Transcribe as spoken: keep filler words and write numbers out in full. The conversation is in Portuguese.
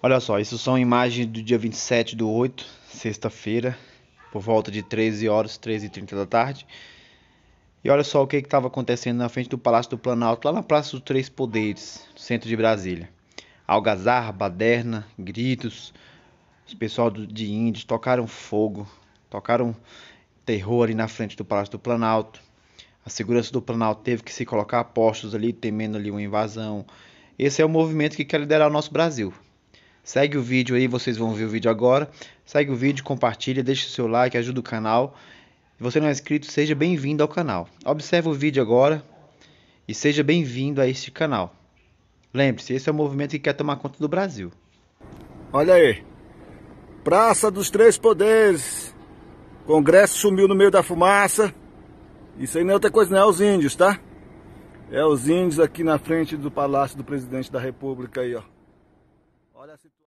Olha só, isso são imagens do dia vinte e sete do oito, sexta-feira, por volta de treze horas, treze e trinta da tarde. E olha só o que estava acontecendo na frente do Palácio do Planalto, lá na Praça dos Três Poderes, no centro de Brasília. Algazarra, baderna, gritos, os pessoal do- de índios tocaram fogo, tocaram terror ali na frente do Palácio do Planalto. A segurança do Planalto teve que se colocar a postos ali, temendo ali uma invasão. Esse é o movimento que quer liderar o nosso Brasil. Segue o vídeo aí, vocês vão ver o vídeo agora. Segue o vídeo, compartilha, deixa o seu like, ajuda o canal. Se você não é inscrito, seja bem-vindo ao canal. Observe o vídeo agora e seja bem-vindo a este canal. Lembre-se, esse é o movimento que quer tomar conta do Brasil. Olha aí, Praça dos Três Poderes. Congresso sumiu no meio da fumaça. Isso aí não é outra coisa, não é os índios, tá? É os índios aqui na frente do Palácio do Presidente da República aí, ó. Olha a situação.